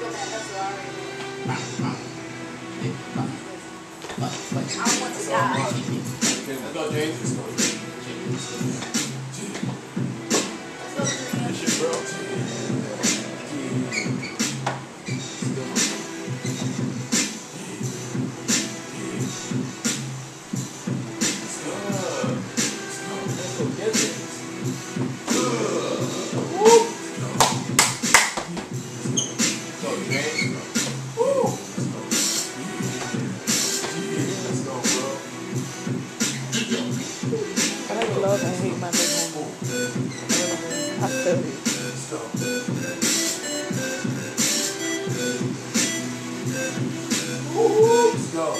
want to die. Let's go, James. Let's go. That's your bro. I hate my big homeboy. I feel it. Let's go.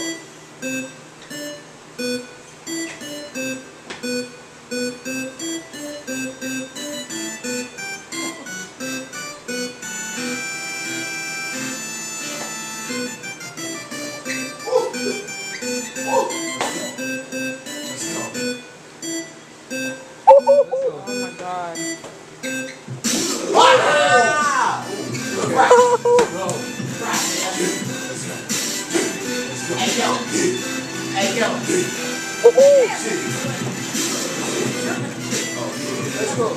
Oh my God. Hey, yo. Let's go.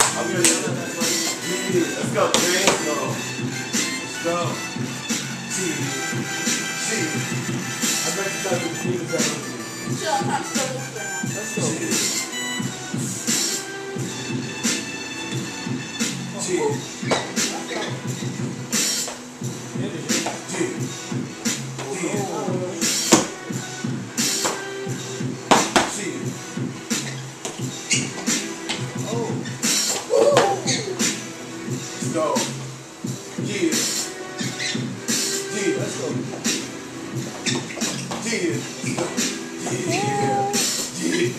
Let's go, Trey. Let's go. I bet you thought the team was Sure, I'm still listening. Let's go. Let's go. Yeah. Yeah. Let's go. Yeah. Yeah. Yeah.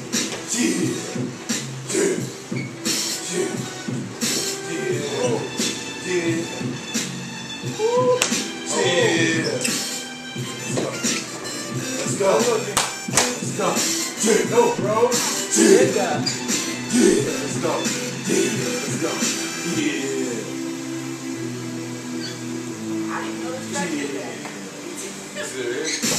Let's go. Let's go. Yeah. No, bro. Yeah. Yeah. Let's go. Yeah. Let's go. Yeah. I didn't know this guy did that. Serious?